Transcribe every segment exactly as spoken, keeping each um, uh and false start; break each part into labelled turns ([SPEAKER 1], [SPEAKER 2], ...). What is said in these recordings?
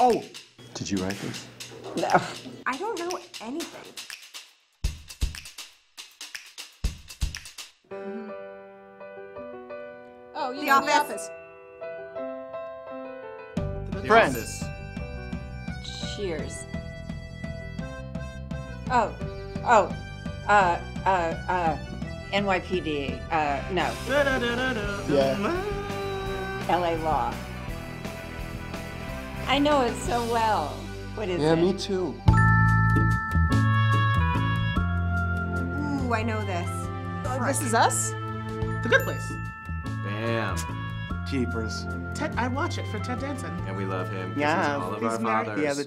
[SPEAKER 1] Oh! Did you write this?
[SPEAKER 2] No.
[SPEAKER 3] I don't know anything.
[SPEAKER 2] Mm-hmm. Oh, you
[SPEAKER 3] The
[SPEAKER 2] know,
[SPEAKER 3] Office.
[SPEAKER 2] The Office.
[SPEAKER 1] The Friends.
[SPEAKER 2] Cheers. Oh, oh, uh, uh, uh, N Y P D, uh, no.
[SPEAKER 1] Yeah.
[SPEAKER 2] L A Law. I know it so well. What is
[SPEAKER 1] Yeah,
[SPEAKER 2] it?
[SPEAKER 1] me too.
[SPEAKER 3] Ooh, I know this.
[SPEAKER 4] Uh, this is Us? The Good Place.
[SPEAKER 5] Bam.
[SPEAKER 1] Jeepers.
[SPEAKER 4] Ted, I watch it for Ted Danson.
[SPEAKER 5] And we love him.
[SPEAKER 1] Yeah,
[SPEAKER 5] He's all of
[SPEAKER 1] he's
[SPEAKER 5] our
[SPEAKER 1] married-
[SPEAKER 5] fathers.
[SPEAKER 1] yeah, the-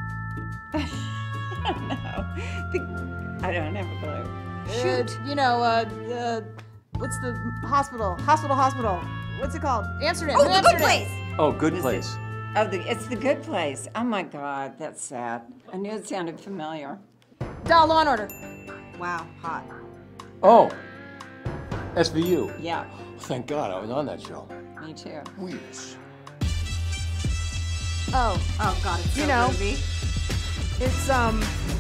[SPEAKER 2] I don't know. The, I don't have a clue.
[SPEAKER 4] Shoot. Uh, you know, uh, uh, what's the hospital? Hospital, hospital. What's it called? Amsterdam.
[SPEAKER 3] Oh,
[SPEAKER 4] New
[SPEAKER 3] The Good
[SPEAKER 4] Amsterdam.
[SPEAKER 3] Place!
[SPEAKER 1] Oh, Good
[SPEAKER 2] Is
[SPEAKER 1] Place.
[SPEAKER 2] it- Oh, the, it's The Good Place. Oh my God, that's sad. I knew it sounded familiar.
[SPEAKER 4] Doll, Law and Order.
[SPEAKER 3] Wow, hot.
[SPEAKER 1] Oh, S V U.
[SPEAKER 2] Yeah,
[SPEAKER 1] Thank God I was on that show.
[SPEAKER 2] me too.
[SPEAKER 1] Yes.
[SPEAKER 4] Oh,
[SPEAKER 3] Oh God, it's so
[SPEAKER 4] You know.
[SPEAKER 3] groovy.
[SPEAKER 4] it's, um,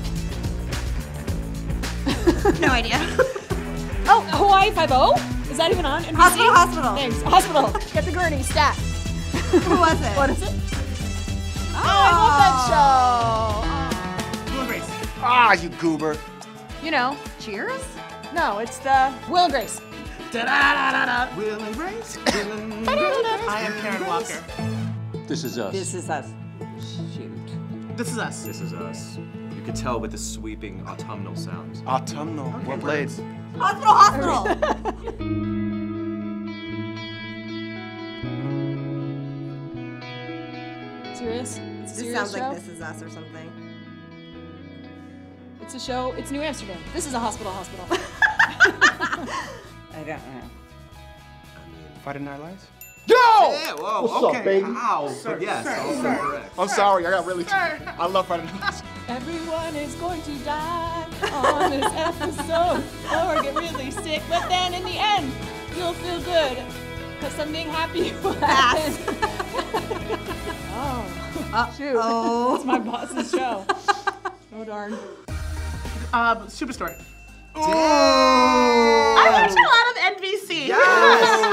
[SPEAKER 3] No idea.
[SPEAKER 4] oh, Hawaii Five-O? Is that even on N B C?
[SPEAKER 3] Hospital, hospital.
[SPEAKER 4] Thanks. Hospital. Get the gurney, stat.
[SPEAKER 3] Who was it?
[SPEAKER 4] What is it? Oh, I love that show. Will and Grace.
[SPEAKER 1] Ah, you goober.
[SPEAKER 4] You know.
[SPEAKER 3] Cheers?
[SPEAKER 4] No, it's the Will and Grace.
[SPEAKER 5] Da-da-da-da-da. Will and Grace. Will and Grace.
[SPEAKER 4] I am Karen Walker.
[SPEAKER 1] This is us.
[SPEAKER 2] This is us. Shoot.
[SPEAKER 4] This is Us.
[SPEAKER 5] This is us. You could tell with the sweeping autumnal sounds.
[SPEAKER 1] Autumnal. Well played.
[SPEAKER 3] Hospital, hospital!
[SPEAKER 4] Serious? It's a
[SPEAKER 3] This
[SPEAKER 4] serious
[SPEAKER 3] sounds
[SPEAKER 4] show?
[SPEAKER 3] like This Is Us or something.
[SPEAKER 4] It's a show. It's New Amsterdam. This is a hospital, hospital.
[SPEAKER 2] I don't know.
[SPEAKER 1] Friday Night Lights?
[SPEAKER 5] Yeah,
[SPEAKER 1] Yo!
[SPEAKER 5] whoa,
[SPEAKER 1] What's
[SPEAKER 5] okay.
[SPEAKER 1] up, baby?
[SPEAKER 5] Ow, but yes, also correct.
[SPEAKER 1] I'm sorry, I got really. I love Friday Night Lights.
[SPEAKER 4] Everyone is going to die on this episode or get really sick, but then in the end, you'll feel good because something happy will happen. Oh,
[SPEAKER 3] Uh,
[SPEAKER 4] shoot.
[SPEAKER 3] oh.
[SPEAKER 4] It's my boss's show. Oh, darn. Uh, Superstore.
[SPEAKER 5] Damn.
[SPEAKER 4] I watch a lot of N B C.
[SPEAKER 5] Yes.